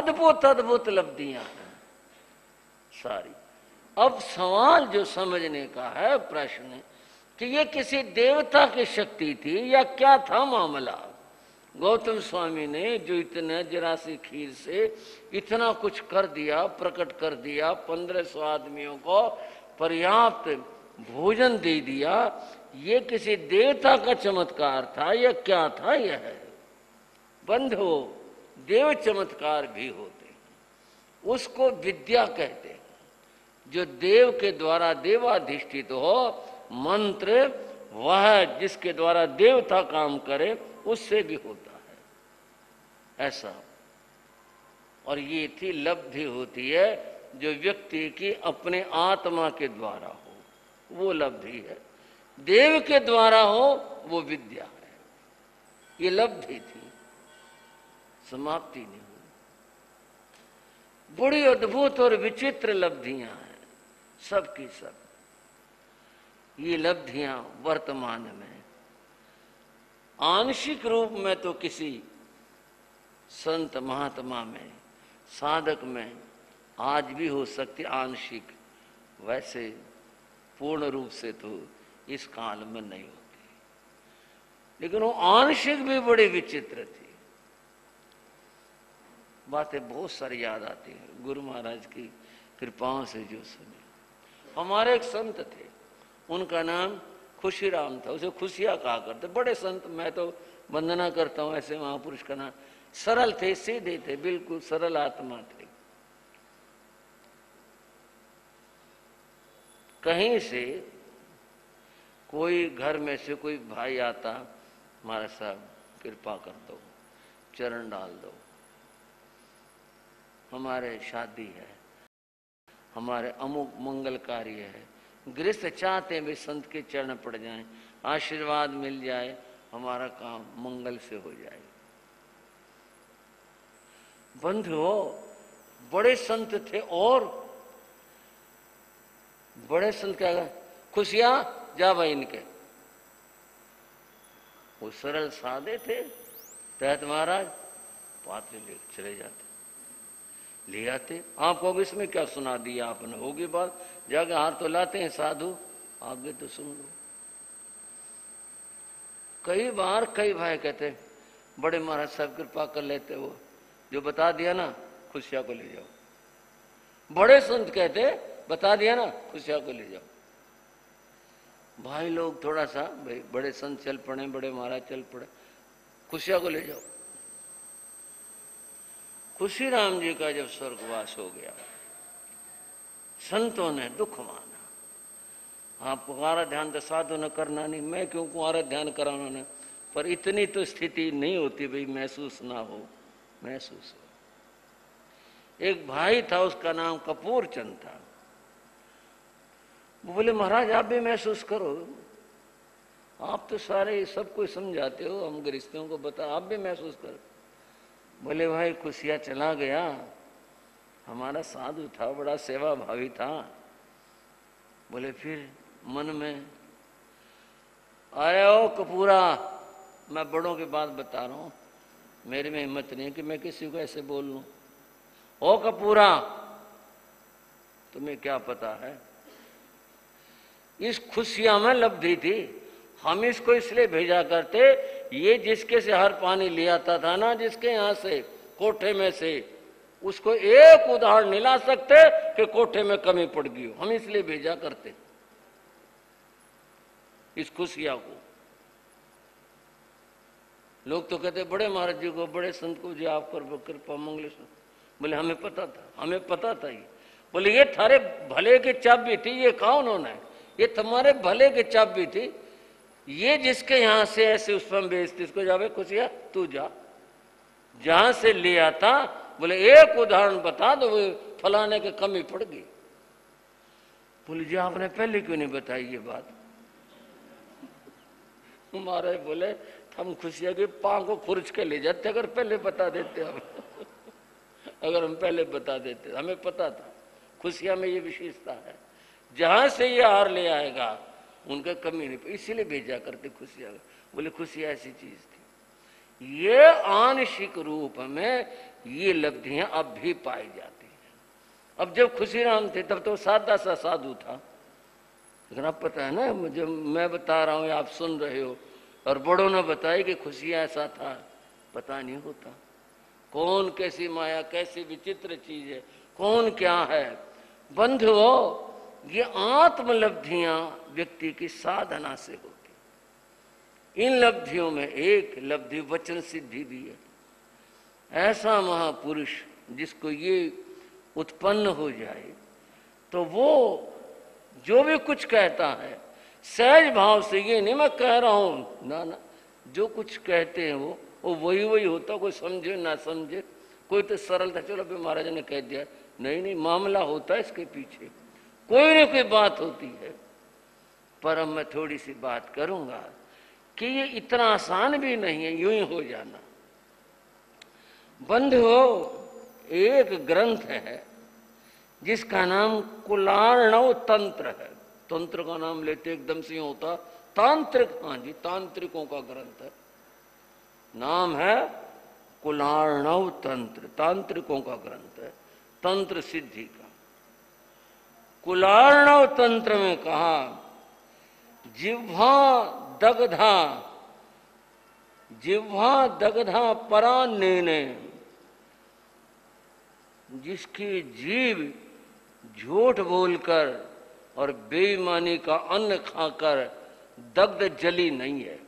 अद्भुत अद्भुत लब्धियां हैं सारी। अब सवाल जो समझने का है प्रश्न कि ये किसी देवता की शक्ति थी या क्या था मामला। गौतम स्वामी ने जो इतने जरासी खीर से इतना कुछ कर दिया, प्रकट कर दिया, 1500 आदमियों को पर्याप्त भोजन दे दिया, ये किसी देवता का चमत्कार था या क्या था? यह बंधो देव चमत्कार भी होते हैं, उसको विद्या कहते हैं। जो देव के द्वारा देवाधिष्ठित हो मंत्र, वह जिसके द्वारा देवता काम करे उससे भी होता है ऐसा। और ये थी लब्धि होती है जो व्यक्ति की अपने आत्मा के द्वारा हो, वो लब्धि है। देव के द्वारा हो वो विद्या है। ये लब्धि थी, समाप्ति नहीं हुई। बड़ी अद्भुत और विचित्र लब्धियां हैं सबकी सब। ये लब्धियां वर्तमान में आंशिक रूप में तो किसी संत महात्मा में, साधक में आज भी हो सकती आंशिक, वैसे पूर्ण रूप से तो इस काल में नहीं होती। लेकिन वो आंशिक भी बड़ी विचित्र थी। बातें बहुत सारी याद आती हैं गुरु महाराज की कृपाओं से जो सुनी। हमारे एक संत थे, उनका नाम खुशीराम था, उसे खुशिया कहा करते। बड़े संत, मैं तो वंदना करता हूँ ऐसे महापुरुष का नाम। सरल थे, सीधे थे, बिल्कुल सरल आत्मा थे। कहीं से कोई घर में से कोई भाई आता, महाराज साहब कृपा कर दो, चरण डाल दो, हमारे शादी है, हमारे अमुक मंगल कार्य है। गृहस्थ चाहते हैं वे संत के चरण पड़ जाएं, आशीर्वाद मिल जाए, हमारा काम मंगल से हो जाए। बंधुओं, बड़े संत थे और बड़े संत क्या कहा, खुशियां जा भाई इनके। वो सरल सादे थे। तहत महाराज पात्र ले चले जाते, ले आते। आपको अब इसमें क्या सुना दिया आपने, होगी बात, जाके हाथ तो लाते हैं साधु, आगे तो सुन लो। कई बार कई भाई कहते बड़े महाराज साहब कृपा कर लेते, वो जो बता दिया ना खुशिया को ले जाओ। बड़े संत कहते बता दिया ना खुशिया को ले जाओ। भाई लोग थोड़ा सा, भाई बड़े संत चल पड़े, बड़े महाराज चल पड़े, खुशिया को ले जाओ। खुशीराम जी का जब स्वर्गवास हो गया, संतों ने दुख माना। आपको आराध्यान तो साधु न करना नहीं, मैं क्यों को आराध्यान कराना न, पर इतनी तो स्थिति नहीं होती भाई महसूस ना हो, महसूस हो। एक भाई था, उसका नाम कपूर चंद था। वो बोले महाराज आप भी महसूस करो, आप तो सारे सब कुछ समझाते हो, हम गृहस्थियों को बता, आप भी महसूस करो। बोले भाई खुशिया चला गया, हमारा साधु था, बड़ा सेवा भावी था। बोले फिर मन में अरे ओ कपूरा, मैं बड़ों की बात बता रहा हूं, मेरे में हिम्मत नहीं है कि मैं किसी को ऐसे बोल लूं। ओ कपूरा, तुम्हें क्या पता है इस खुशियां में लब्धि थी, हम इसको इसलिए भेजा करते, ये जिसके से हर पानी ले आता था ना, जिसके यहां से कोठे में से, उसको एक उदाहरण नहीं ला सकते कि कोठे में कमी पड़ गई हो, हम इसलिए भेजा करते इस खुशिया को। लोग तो कहते बड़े महाराज जी को, बड़े संत को जी आप कर कृपा मंगल। बोले हमें पता था, हमें पता था। ये बोले ये थारे भले की चाबी थी, ये कहा उन्होंने, ये तुम्हारे भले की चाबी थी, ये जिसके यहां से ऐसे उस पर बेचती, इसको जावे खुशिया तू जा, जहां से ले आता। बोले एक उदाहरण बता दो, वो फलाने के कमी पड़ गई। बोले जी आपने पहले क्यों नहीं बताई ये बात। हमारे बोले हम खुशिया के पांव को खुरच के ले जाते अगर पहले बता देते हम अगर हम पहले बता देते, हमें पता था खुशिया में ये विशेषता है, जहां से ये हार ले आएगा उनका कमी नहीं, इसीलिए भेजा करते खुशिया। बोले खुशिया ऐसी चीज थी। ये आंशिक रूप में ये लब्धियां अब भी पाई जाती हैं। अब जब खुशीराम थे तब तो सादा सा साधु था, लेकिन अब पता है ना, मुझे मैं बता रहा हूँ, आप सुन रहे हो, और बड़ों ने बताया कि खुशियां ऐसा था, पता नहीं होता कौन कैसी माया, कैसी विचित्र चीज है, कौन क्या है। बंधुओं, ये आत्मलब्धियां व्यक्ति की साधना से होती। इन लब्धियों में एक लब्धि वचन सिद्धि भी है। ऐसा महापुरुष जिसको ये उत्पन्न हो जाए तो वो जो भी कुछ कहता है सहज भाव से, ये नहीं मैं कह रहा हूं, ना ना, जो कुछ कहते हैं वो वही वही होता, कोई समझे ना समझे। कोई तो सरल था, चलो भाई महाराज ने कह दिया, नहीं नहीं, मामला होता है इसके पीछे, कोई ना कोई बात होती है। पर अब मैं थोड़ी सी बात करूंगा कि ये इतना आसान भी नहीं है यूं ही हो जाना। बंधुओं, एक ग्रंथ है जिसका नाम कुलार्णव तंत्र है। तंत्र का नाम लेते एकदम से होता तांत्रिक, हाँ जी, तांत्रिकों का ग्रंथ है, नाम है कुलार्णव तंत्र, तांत्रिकों का ग्रंथ है, तंत्र सिद्धि का। कुलार्णव तंत्र में कहा, जिह्वा दग्धा, जिह्वा दग्धा परान्नेने, जिसकी जीव झूठ बोलकर और बेईमानी का अन्न खाकर दग्ध जली नहीं है।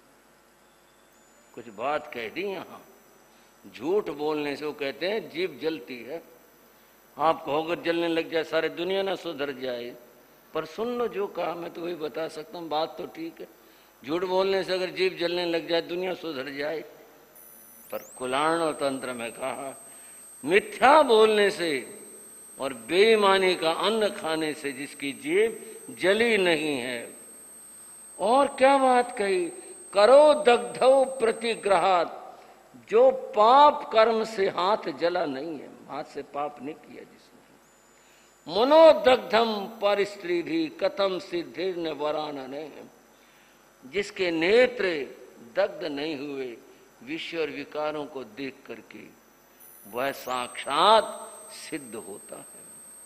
कुछ बात कह दी यहां, झूठ बोलने से वो कहते हैं जीव जलती है। आप कहोगे जलने लग जाए सारे दुनिया ना सुधर जाए, पर सुन लो जो कहा, मैं तो वही बता सकता हूँ, बात तो ठीक है। झूठ बोलने से अगर जीव जलने लग जाए दुनिया सुधर जाए, पर कुलार्णव तंत्र में कहा मिथ्या बोलने से और बेईमानी का अन्न खाने से जिसकी जीव जली नहीं है। और क्या बात कही, करो दग्धो प्रतिग्रहात, जो पाप कर्म से हाथ जला नहीं है, हाथ से पाप नहीं किया जिसने। मनोदग्धम पर स्त्री भी कथम सिद्धिर न वरानने, जिसके नेत्र दग्ध नहीं हुए विषय और विकारों को देख करके, वह साक्षात सिद्ध होता है,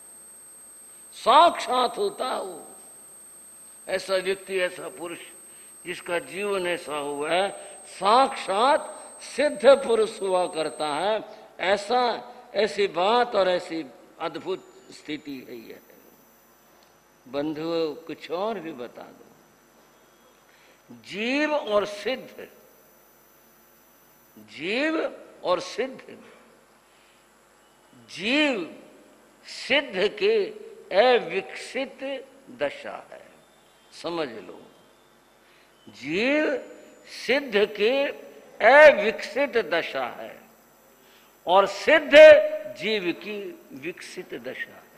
साक्षात होता है वो। ऐसा व्यक्ति, ऐसा पुरुष जिसका जीवन ऐसा हुआ है, साक्षात सिद्ध पुरुष हुआ करता है। ऐसा, ऐसी बात और ऐसी अद्भुत स्थिति है ये। बंधुओं, कुछ और भी बता दो, जीव और सिद्ध, जीव और सिद्ध, जीव सिद्ध के अविकसित दशा है, समझ लो। जीव सिद्ध के अविकसित दशा है और सिद्ध जीव की विकसित दशा है।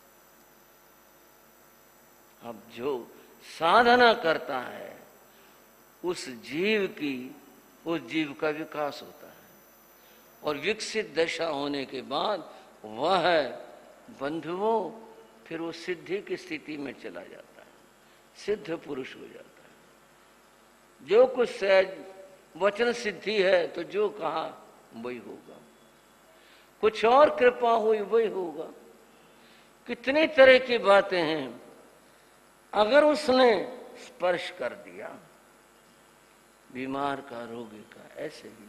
अब जो साधना करता है उस जीव की, उस जीव का विकास होता है, और विकसित दशा होने के बाद वह बंधुओं फिर वो सिद्धि की स्थिति में चला जाता है, सिद्ध पुरुष हो जाता है। जो कुछ सहज वचन सिद्धि है तो जो कहा वही होगा, कुछ और कृपा हुई वही होगा। कितनी तरह की बातें हैं, अगर उसने स्पर्श कर दिया बीमार का, रोगी का, ऐसे ही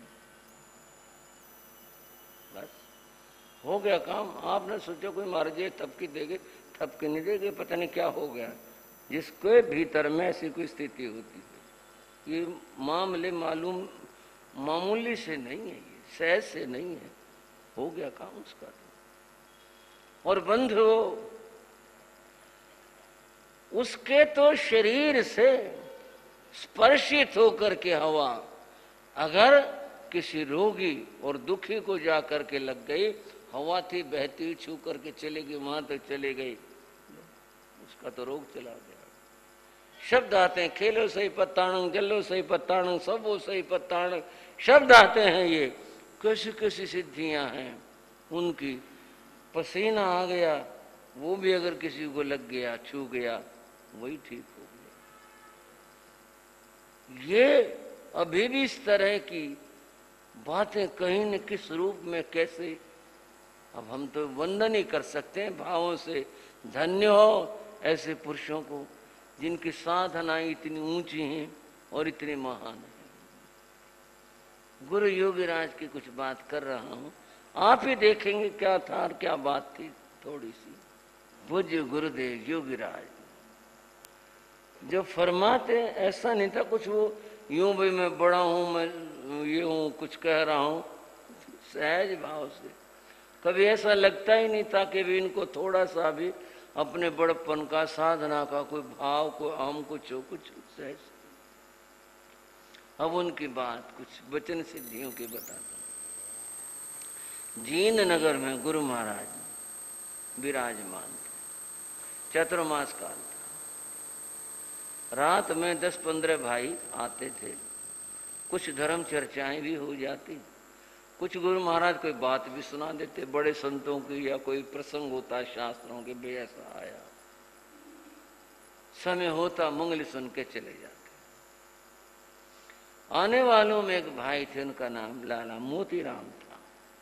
बस हो गया काम। आपने सोचा कोई मार जाए थपकी देगे, थपकी नहीं देगे, पता नहीं क्या हो गया। जिसके भीतर में ऐसी कोई स्थिति होती है, ये मामले मालूम मामूली से नहीं है, ये सहज से नहीं है, हो गया काम उसका। और बंधुओं, उसके तो शरीर से स्पर्शित होकर के हवा अगर किसी रोगी और दुखी को जा करके लग गई, हवा थी बहती छू करके चले गई, वहां तक चले गई, उसका तो रोग चला गया। शब्द आते हैं, खेलो सही पत्ताणंग, जलो सही पत्ताणंग, सबो सही पत्ताणंग, शब्द आते हैं। ये कैसी कैसी सिद्धियां हैं उनकी। पसीना आ गया, वो भी अगर किसी को लग गया, छू गया, वही ठीक हो गया। ये अभी भी इस तरह की बातें कहीं न किस रूप में कैसे, अब हम तो वंदन ही कर सकते हैं भावों से। धन्य हो ऐसे पुरुषों को जिनकी साधनाएं इतनी ऊंची हैं और इतनी महान है। गुरु योगीराज की कुछ बात कर रहा हूं, आप ही देखेंगे क्या था और क्या बात थी। थोड़ी सी पूज्य गुरुदेव योगीराज जो फरमाते, ऐसा नहीं था कुछ वो यूं भी मैं बड़ा हूं, मैं ये हूं, कुछ कह रहा हूं, सहज भाव से। कभी ऐसा लगता ही नहीं था कि भी इनको थोड़ा सा भी अपने बड़प्पन का, साधना का कोई भाव, कोई आम कुछ हो, कुछ सहज। अब उनकी बात कुछ वचन सिद्धियों की बताता हूं। जीन नगर में गुरु महाराज विराजमान थे, चतुर्मास काल था। रात में 10-15 भाई आते थे, कुछ धर्म चर्चाएं भी हो जाती, कुछ गुरु महाराज कोई बात भी सुना देते बड़े संतों की, या कोई प्रसंग होता शास्त्रों के, बे ऐसा आया, समय होता मंगल सुन के चले जाते। आने वालों में एक भाई थे, उनका नाम लाला मोतीराम था।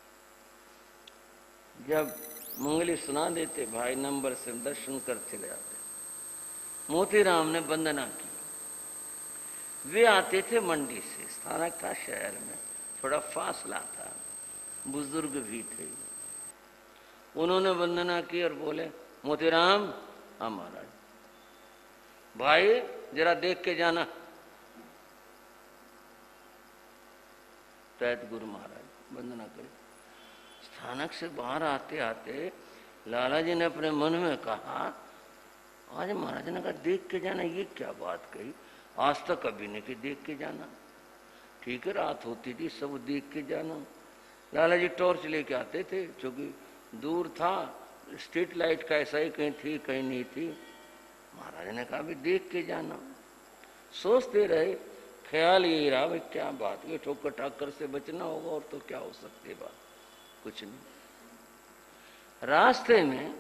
जब मंगली सुना देते भाई नंबर से दर्शन कर चले जाते। मोतीराम ने वंदना की। वे आते थे मंडी से, स्थानक था शहर में, थोड़ा फासला था, बुजुर्ग भी थे। उन्होंने वंदना की और बोले, मोतीराम, हाँ महाराज, भाई जरा देख के जाना। तैत गुरु महाराज वंदना करे। स्थानक से बाहर आते आते लाला जी ने अपने मन में कहा, आज महाराज ने कहा देख के जाना, ये क्या बात कही, आज तक कभी नहीं कि देख के जाना। ठीक है, रात होती थी, सब देख के जाना। लाला जी टॉर्च लेके आते थे, क्योंकि दूर था, स्ट्रीट लाइट का ऐसा ही कहीं थी कहीं नहीं थी। महाराज ने कहा भी देख के जाना। सोचते रहे, ख्याल यही रहा भाई क्या बात, ये ठोकर ठाकर से बचना होगा, और तो क्या हो सकती बात, कुछ नहीं। रास्ते में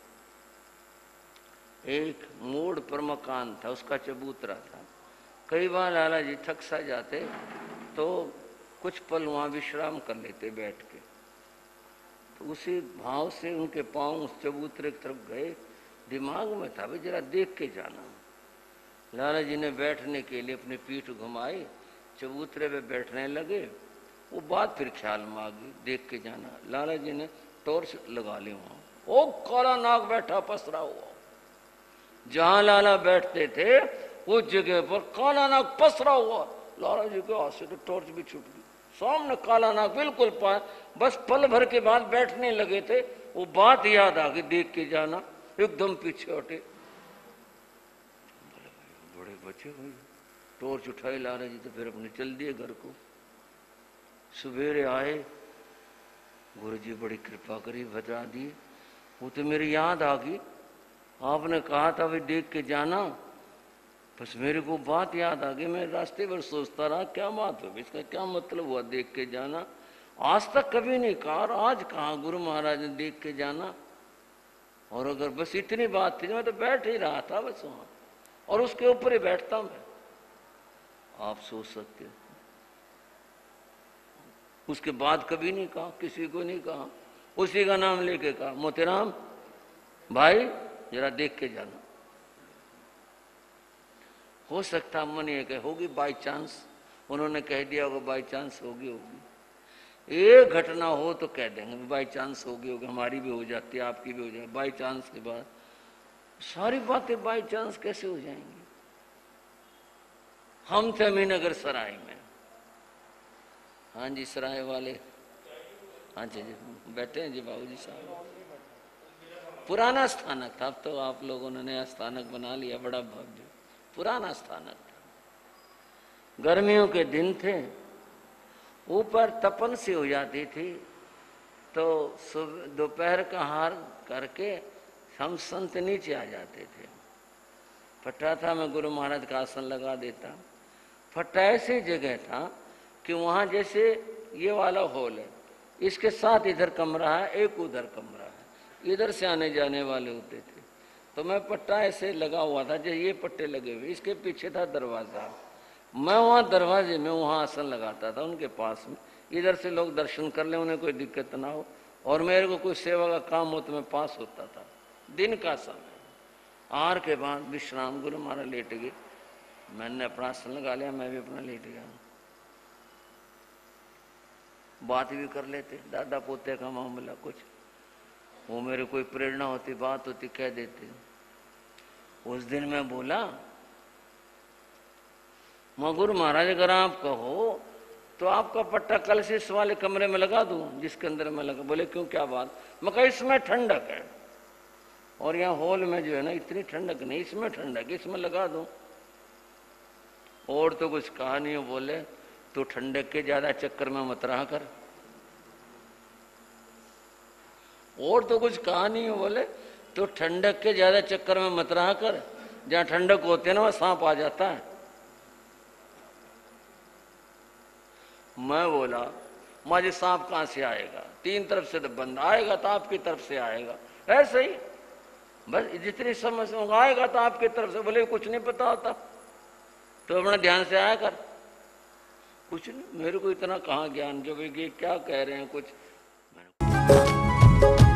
एक मोड़ पर मकान था, उसका चबूतरा था। कई बार लाला जी थक सा जाते तो कुछ पल वहां विश्राम कर लेते बैठ के। तो उसी भाव से उनके पांव उस चबूतरे की तरफ गए। दिमाग में था भाई जरा देख के जाना। लाला जी ने बैठने के लिए अपनी पीठ घुमाई, चबूतरे पे बैठने लगे। वो बात फिर ख्याल में आ गई, देख के जाना। लाला जी ने टॉर्च लगा ली वहां, ओ काला नाग बैठा पसरा हुआ। जहां लाला बैठते थे उस जगह पर काला नाग पसरा हुआ। लाला जी के हाथ से तो टॉर्च भी छूट गई। सामने काला नाग बिल्कुल पास, बस पल भर के बाद बैठने लगे थे। वो बात याद आ गई, देख के जाना। एकदम पीछे हटे, बड़े बचे भाई। टॉर्च उठाई लाला जी तो फिर अपने चल दिए घर को। सवेरे आए, गुरु जी बड़ी कृपा करी, बता दिए। वो तो मेरी याद आ गई, आपने कहा था भाई देख के जाना। बस मेरे को बात याद आ गई। मैं रास्ते पर सोचता रहा क्या बात हो, इसका क्या मतलब हुआ देख के जाना। आज तक कभी नहीं कहा, और आज कहा गुरु महाराज ने देख के जाना। और अगर बस इतनी बात थी, मैं तो बैठ ही रहा था बस वहां, और उसके ऊपर ही बैठता मैं। आप सोच सकते हो, उसके बाद कभी नहीं कहा, किसी को नहीं कहा। उसी का नाम लेके कहा, मोतीराम भाई जरा देख के जाना। हो सकता मन ये कहे होगी बाई चांस, उन्होंने कह दिया होगा बाई चांस होगी। एक घटना हो तो कह देंगे बाई चांस होगी, हमारी भी हो जाती है, आपकी भी हो जाए। बाई चांस के बाद सारी बातें बाई चांस कैसे हो जाएंगी। हम थे अमीनगर सराय में, हाँ जी सराय वाले, हाँ जी बैठे हैं जी बाबू जी साहब। पुराना स्थानक था, अब तो आप लोगों ने नया स्थानक बना लिया, बड़ा भव्य। पुराना स्थानक था, गर्मियों के दिन थे, ऊपर तपन सी हो जाती थी। तो दोपहर का हार करके हम संत नीचे आ जाते थे। फट्टा था, मैं गुरु महाराज का आसन लगा देता। फट्टा ऐसी जगह था कि वहाँ जैसे ये वाला हॉल है, इसके साथ इधर कमरा है, एक उधर कमरा है, इधर से आने जाने वाले होते थे। तो मैं पट्टा ऐसे लगा हुआ था, जैसे ये पट्टे लगे हुए, इसके पीछे था दरवाज़ा। मैं वहाँ दरवाजे में वहाँ आसन लगाता था उनके पास में, इधर से लोग दर्शन कर ले, उन्हें कोई दिक्कत ना हो, और मेरे को कोई सेवा का काम हो तो मैं पास होता था। दिन का समय, आर के बाद विश्राम, गुरु महाराज लेट गए, मैंने अपना आसन लगा लिया, मैं भी अपना लेट गया। बात भी कर लेते, दादा पोते का मामला कुछ, वो मेरे कोई प्रेरणा होती, बात होती, कह देते। उस दिन मैं बोला, मैं गुरु महाराज अगर आप कहो तो आपका पट्टा कल से इस वाले कमरे में लगा दूं जिसके अंदर मैं लगा। बोले क्यों, क्या बात? मैं कहा इसमें ठंडक है, और यहाँ हॉल में जो है ना इतनी ठंडक नहीं, इसमें ठंडक, इसमें लगा दूं। और तो कुछ कहा नहीं। बोले तो ठंडक के ज्यादा चक्कर में मत रहा कर। और तो कुछ कहा नहीं है। बोले तो ठंडक के ज्यादा चक्कर में मत रहा कर, जहां ठंडक होती है ना वहां सांप आ जाता है। मैं बोला मुझे सांप कहां से आएगा, तीन तरफ से तो बंद, आएगा तो आपकी तरफ से आएगा, ऐसे ही बस जितनी समझ आएगा तो आपकी तरफ से। बोले कुछ नहीं पता होता तो अपना ध्यान से आया कर। कुछ नहीं, मेरे को इतना कहाँ ज्ञान जो भी क्या कह रहे हैं कुछ।